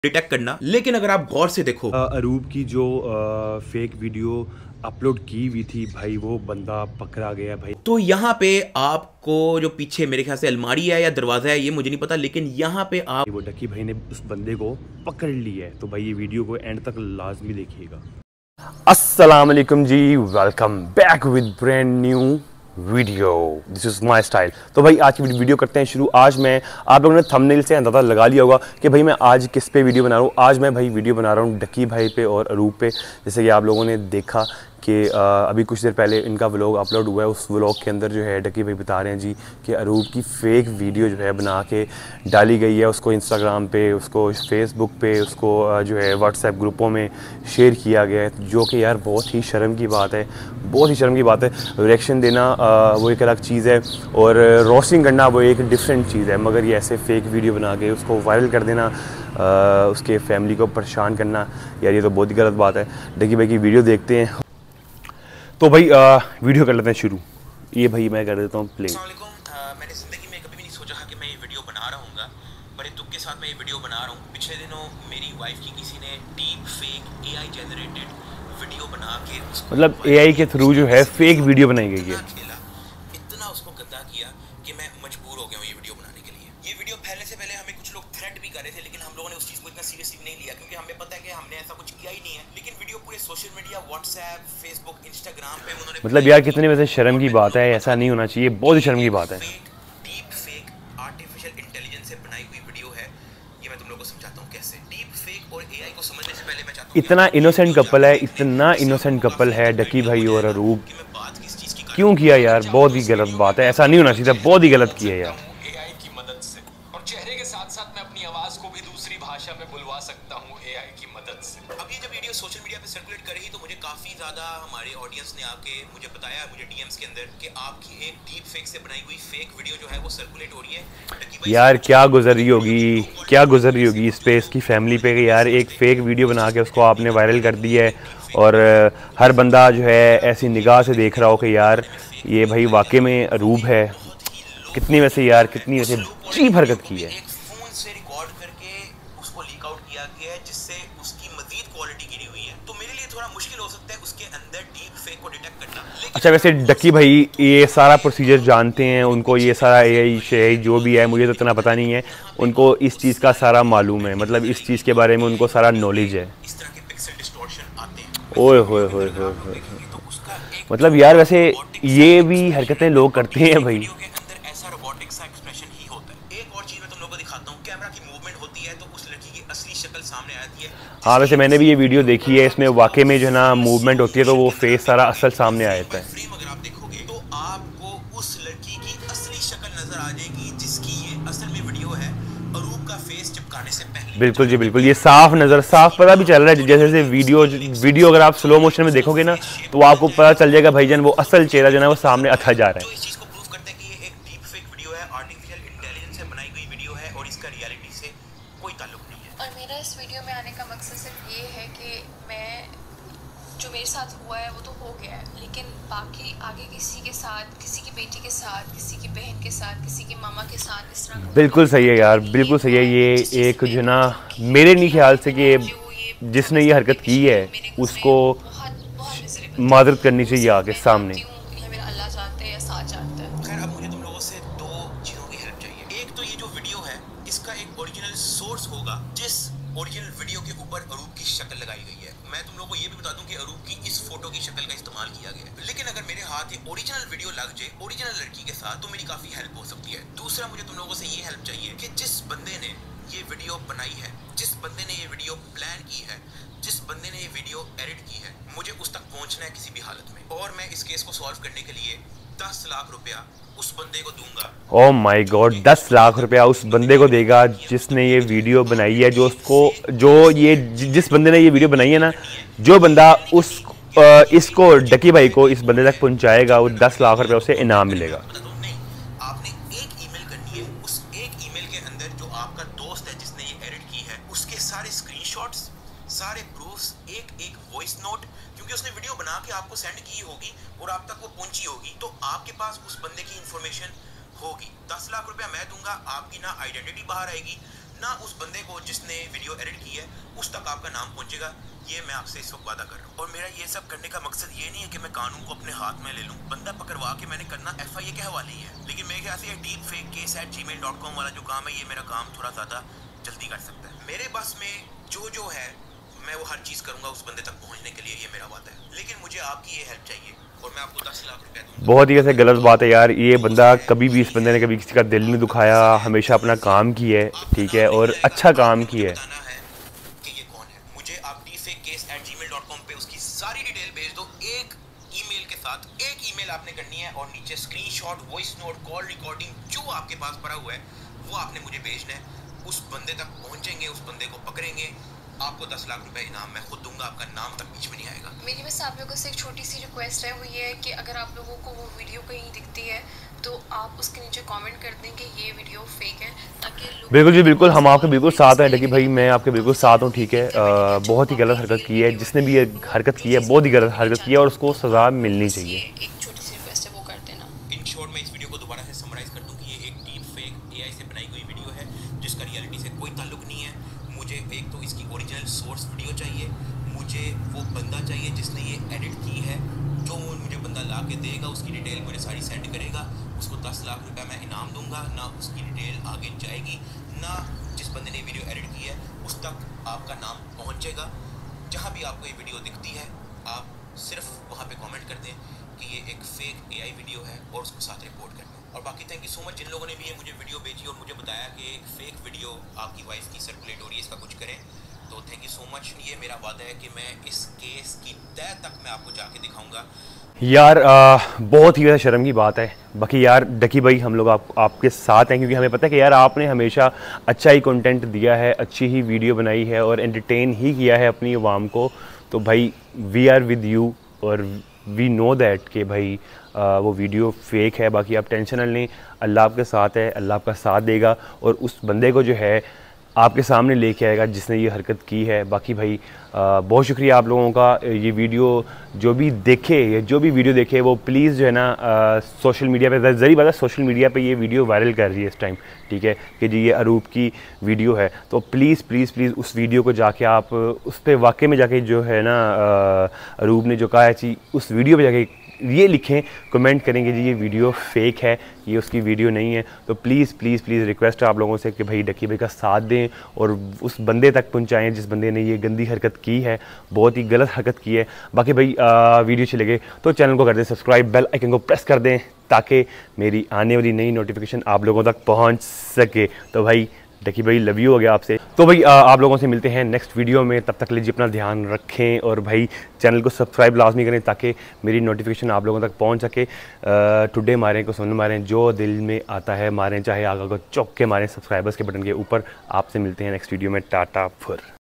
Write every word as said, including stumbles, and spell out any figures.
Detect करना। लेकिन अगर आप गौर से देखो, अरूब की जो आ, फेक वीडियो अपलोड की हुई थी भाई, वो बंदा पकड़ा गया भाई। तो यहाँ पे आपको जो पीछे मेरे ख्याल से अलमारी है या दरवाजा है, ये मुझे नहीं पता, लेकिन यहाँ पे आप वो डकी भाई ने उस बंदे को पकड़ लिया है। तो भाई ये वीडियो को एंड तक लाजमी देखिएगा। अस्सलाम वालेकुम जी, welcome back with brand new video. This is my style. तो भाई आज की वीडियो करते हैं शुरू। आज मैं, आप लोगों ने थंबनेल से अंदाज़ा लगा लिया होगा कि भाई मैं आज किस पे वीडियो बना रहा हूँ। आज मैं भाई वीडियो बना रहा हूँ डकी भाई पे और अरूब पे। जैसे कि आप लोगों ने देखा कि अभी कुछ देर पहले इनका व्लॉग अपलोड हुआ है। उस व्लॉग के अंदर जो है डकी भाई बता रहे हैं जी कि अरूब की फ़ेक वीडियो जो है बना के डाली गई है। उसको इंस्टाग्राम पे, उसको फेसबुक पे, उसको जो है व्हाट्सएप ग्रुपों में शेयर किया गया है, जो कि यार बहुत ही शर्म की बात है, बहुत ही शर्म की बात है। रिएक्शन देना आ, वो एक अलग चीज़ है और रोस्टिंग करना वो एक डिफरेंट चीज़ है, मगर ये ऐसे फेक वीडियो बना के उसको वायरल कर देना, आ, उसके फैमिली को परेशान करना, यार ये तो बहुत ही गलत बात है। डकी भाई की वीडियो देखते हैं। तो भाई आ, वीडियो कर लेते हैं शुरू। ये भाई मैं कर देता हूँ प्ले। मैंने ज़िंदगी में कभी भी नहीं सोचा कि मैं ये वीडियो बना रहा हूँ, बड़े दुख के साथ मैं ये वीडियो बना रहा हूँ। पिछले दिनों मेरी वाइफ की किसी ने deep fake AI generated video बना के, मतलब एआई के थ्रू जो है फेक वीडियो बनाई गई है। खेला, इतना उसको गंदा किया कि मैं मजबूर हो गया हूँ ये वीडियो बनाने के लिए। ये वीडियो फैलने से पहले हमें कुछ लोग थ्रेट भी कर रहे थे, लेकिन हम लोगों ने उस चीज़ को इतना सीरियसली नहीं लिया, क्योंकि हमें पता है कि हमने ऐसा कुछ किया ही नहीं है। लेकिन वीडियो पूरे social media, WhatsApp, Facebook, Instagram पे उन्होंने, मतलब यार कितनी वैसे शर्म की बात है, ऐसा नहीं होना चाहिए, बहुत ही शर्म की बात है। डीप फेक आर्टिफिशियल इंटेलिजेंस से बनाई हुई वीडियो है। ये मैं तुम लोगों को समझाता हूँ कैसे। डीप फेक और एआई को समझने से पहले मैं चाहता हूँ, इतना इनोसेंट कपल है, इतना इनोसेंट कपल है डकी भाई और अरूब, क्यों किया यार? बहुत ही गलत बात है, ऐसा नहीं होना चाहिए, बहुत ही गलत किया यार। एआई की मदद से, और चेहरे के साथ साथ मैं अपनी आवाज को भी दूसरी भाषा में बुलवा सकता हूँ एआई की मदद से। अब ये जब वीडियो सोशल मीडिया पे सर्कुलेट कर रही तो मुझे काफी ज्यादा हमारे ऑडियंस ने आके मुझे बताया, मुझे डीएम्स के अंदर, कि आपकी एक डीप फेक से बनाई हुई फेक वीडियो जो है वो सर्कुलेट हो रही है। यार क्या गुजर रही होगी, क्या गुजर रही होगी इस पे, इसकी फैमिली पे कि यार एक फेक वीडियो बना के उसको आपने वायरल कर दी है और हर बंदा जो है ऐसी निगाह से देख रहा हो कि यार ये भाई वाकई में अरूब है। कितनी वैसे यार कितनी वैसे चीप हरकत की है। एक फोन से रिकॉर्ड करके उसको लीक आउट किया गया है, जिससे उसकी मजीद क्वालिटी गिरी हुई है। तो मेरे लिए थोड़ा मुश्किल हो सकता है उसके अंदर डीप फेक को डिटेक्ट करना। अच्छा वैसे डकी भाई ये सारा प्रोसीजर जानते हैं, उनको ये सारा एआई शेआई जो भी है, मुझे तो इतना पता नहीं है, उनको इस चीज़ का सारा मालूम है, मतलब इस चीज़ के बारे में उनको सारा नॉलेज है। इस तरह के पिक्सल डिस्टॉर्शन आते हैं। ओए होए होए होए, मतलब यार वैसे ये भी हरकतें लोग करते हैं भाई। वीडियो के अंदर ऐसा रोबोटिक सा एक्सप्रेशन ही होता है। एक और चीज मैं तुम लोगों को दिखाता हूँ, कैमरा की मूवमेंट होती है तो उस लड़की की असली शक्ल सामने आती है। हाँ वैसे मैंने भी ये वीडियो देखी है, इसमें वाकई में जो है ना मूवमेंट होती है तो वो फेस सारा असल सामने आ जाता है। फ्रेम अगर आप देखोगे तो आपको उस लड़की की असली शक्ल नजर आ जाएगी, जिसकी ये असल में वीडियो है अरूब का फेस चिपकाने से पहले। बिल्कुल जी बिल्कुल, ये साफ नज़र, साफ पता भी चल रहा है। जैसे जैसे वीडियो वीडियो अगर आप स्लो मोशन में देखोगे ना तो आपको पता चल जाएगा भाईजान वो असल चेहरा जो है वो सामने आता जा रहा है। जो इस चीज को प्रूव करता है कि ये एक डीप फेक वीडियो है, आर्टिफिशियल इंटेलिजेंस से बनाई हुई वीडियो है और इसका रियलिटी से कोई ताल्लुक नहीं है। और मेरा इस वीडियो में आने का मकसद सिर्फ ये है कि मैं, जो मेरे साथ हुआ है वो तो हो गया है, लेकिन बाकी आगे किसी के साथ, किसी की बेटी के साथ, किसी की बहन के साथ, किसी के मामा के साथ इस तरह। बिल्कुल सही है यार, बिल्कुल सही है। ये एक जो ना मेरे नहीं ख्याल से कि जिसने ये हरकत की है उसको माजरत करनी चाहिए आगे सामने। अल्लाह चाहते हैं या साथ चाहते हैं। खैर अब मुझे तुम लोगों से दो चीज़ों की हेल्प चाहिए। एक तो ये जो वीडियो है इसका एक ओरिजिनल सोर्स होगा, जिस ओरिजिनल वीडियो के ऊपर अरूब की शक्ल लगाई गई है। मैं तुम लोगों को ये भी बता दूं कि अरूब की इस फोटो की शक्ल का इस्तेमाल किया गया है। लेकिन अगर मेरे हाथ ये ओरिजिनल वीडियो लग जाए ओरिजिनल लड़की के साथ तो मेरी काफ़ी हेल्प हो सकती है। दूसरा मुझे तुम लोगों से ये हेल्प चाहिए कि जिस बंदे ने ये वीडियो बनाई है, जिस बंदे ने ये वीडियो प्लान की है, जिस बंदे ने ये वीडियो एडिट की है, मुझे उस तक पहुंचना है किसी भी हालत में। और मैं इस केस को सॉल्व करने के लिए दस लाख रुपया उस बंदे को दूंगा। ओह माय गॉड, दस लाख रुपया उस बंदे को देगा जिसने ये वीडियो बनाई है, जो उसको जो ये जिस बंदे ने ये वीडियो बनाई है ना, जो बंदा उस आ, इसको डकी भाई को इस बंदे तक पहुंचाएगा वो दस लाख रुपया उसे इनाम मिलेगा। नहीं, आपने एक ईमेल करनी है। उस एक ईमेल के अंदर जो आपका दोस्त है जिसने ये एडिट की है, उसके सारे स्क्रीनशॉट्स, सारे प्रूफ्स, एक एक वॉइस नोट, क्योंकि उसने वीडियो बना के आपको सेंड की होगी और आप तक वो पहुंची होगी, तो आपके पास उस बंदे की इंफॉर्मेशन होगी। दस लाख रुपया मैं दूंगा, आपकी ना आइडेंटिटी बाहर आएगी, ना उस बंदे को जिसने वीडियो एडिट की है उस तक आपका नाम पहुंचेगा। ये मैं आपसे इस वक्त वादा कर रहा हूँ। और मेरा ये सब करने का मकसद ये नहीं है कि मैं कानून को अपने हाथ में ले लूँ। बंदा पकड़वा के मैंने करना एफ आई ए के हवाले ही है, लेकिन मेरे ख्याल से deep fake case at gmail dot com वाला जो काम है, ये मेरा काम थोड़ा ज़्यादा जल्दी कर सकता है। मेरे बस में जो जो है मैं वो हर चीज़ करूँगा उस बंदे तक पहुँचने के लिए, ये मेरा वादा है। लेकिन मुझे आपकी ये हेल्प चाहिए और मैं आपको दस लाख रुपए दूँगा। बहुत ही ऐसे गलत बात है यार। ये बंदा कभी भी, इस बंदे ने कभी किसी का दिल नहीं दुखाया, हमेशा अपना काम किया है, ठीक है, और अच्छा काम किया है। बताना है कि ये कौन है। मुझे आप deepfake case at gmail dot com पे उसकी सारी डिटेल भेज दो, एक ईमेल के साथ। एक ईमेल आपने करनी है और नीचे screenshot, voice note, call recording जो आपके पास पड़ा हुआ है वो आपने मुझे भेजना है। उस बंदे तक पहुंचेंगे, उस बंदे को पकड़ेंगे, आपको दस लाख रुपए इनाम मैं खुद दूंगा, आपका नाम तक बीच में नहीं आएगा। मेरी बस आप लोगों से एक छोटी सी रिक्वेस्ट है, वो ये है कि अगर आप लोगों को वो वीडियो कहीं दिखती है तो आप उसके नीचे कमेंट कर दें कि ये वीडियो फेक है, ताकि लोग बिल्कुल जी बिल्कुल, हम आपके बिल्कुल साथ हैं डकी भाई, मैं आपके बिल्कुल साथ हूँ, ठीक है। आ, बहुत ही गलत हरकत की है जिसने भी ये हरकत की है, बहुत ही गलत हरकत की है और उसको सज़ा मिलनी चाहिए। एक छोटी सी रिक्वेस्ट है, वो कर देना। इन शॉर्ट में इस वीडियो को दोबारा से समराइज कर दूं कि ये एक डीप फेक एआई से बनाई हुई वीडियो है जिसका रियलिटी से कोई ताल्लुक नहीं है। मुझे एक तो इसकी ओरिजिनल सोर्स वीडियो चाहिए, मुझे वो बंदा चाहिए जिसने ये एडिट की है, जो मुझे बंदा ला के देगा, उसकी डिटेल मुझे सारी सेंड करेगा, उसको दस लाख रुपए मैं इनाम दूंगा। ना उसकी डिटेल आगे जाएगी, ना जिस बंदे ने वीडियो एडिट की है उस तक आपका नाम पहुंचेगा। जहाँ भी आपको ये वीडियो दिखती है आप सिर्फ वहाँ पे कमेंट कर दें कि ये एक फेक एआई वीडियो है और उसको साथ रिपोर्ट कर दें। और बाकी थैंक यू सो मच जिन लोगों ने भी ये मुझे वीडियो भेजी और मुझे बताया कि एक फेक वीडियो आपकी वाइफ की सर्कुलेट हो रही है, इसका कुछ करें, तो थैंक यू सो मच। ये मेरा वादा है कि मैं इस केस की तह तक मैं आपको जाके दिखाऊंगा। यार आ, बहुत ही ज़्यादा शर्म की बात है। बाकी यार डकी भाई, हम लोग आप आपके साथ हैं क्योंकि हमें पता है कि यार आपने हमेशा अच्छा ही कंटेंट दिया है, अच्छी ही वीडियो बनाई है और एंटरटेन ही किया है अपनी आवाम को। तो भाई वी आर विद यू और वी नो दैट कि भाई आ, वो वीडियो फेक है। बाकी आप टेंशन न लें, अल्लाह आपके साथ है, अल्लाह आपका साथ देगा और उस बंदे को जो है आपके सामने लेके आएगा जिसने ये हरकत की है। बाकी भाई आ, बहुत शुक्रिया आप लोगों का। ये वीडियो जो भी देखे, ये जो भी वीडियो देखे वो प्लीज़ जो है ना आ, सोशल मीडिया पे, ज़री बात है सोशल मीडिया पे ये वीडियो वायरल कर रही है इस टाइम, ठीक है, कि जी ये अरूप की वीडियो है। तो प्लीज़ प्लीज़ प्लीज़ उस वीडियो को जाके आप उस पर वाकई में जाके जो है ना अरूप ने जो कहा है जी, उस वीडियो पर जाके ये लिखें, कमेंट करेंगे जी ये वीडियो फेक है, ये उसकी वीडियो नहीं है। तो प्लीज़ प्लीज़ प्लीज़ रिक्वेस्ट है आप लोगों से कि भाई डकी भाई का साथ दें और उस बंदे तक पहुंचाएं जिस बंदे ने ये गंदी हरकत की है, बहुत ही गलत हरकत की है। बाकी भाई आ, वीडियो अच्छी लगे तो चैनल को कर दें सब्सक्राइब, बेल आइकन को प्रेस कर दें ताकि मेरी आने वाली नई नोटिफिकेशन आप लोगों तक पहुँच सके। तो भाई डकी भाई लव यू हो गया आपसे। तो भाई आ, आप लोगों से मिलते हैं नेक्स्ट वीडियो में, तब तक लीजिए अपना ध्यान रखें और भाई चैनल को सब्सक्राइब लाजमी करें ताकि मेरी नोटिफिकेशन आप लोगों तक पहुंच सके। टुडे मारें को सुन मारें, जो दिल में आता है मारें, चाहे आगा को चौक के मारें सब्सक्राइबर्स के बटन के ऊपर। आपसे मिलते हैं नेक्स्ट वीडियो में, टाटा फुर।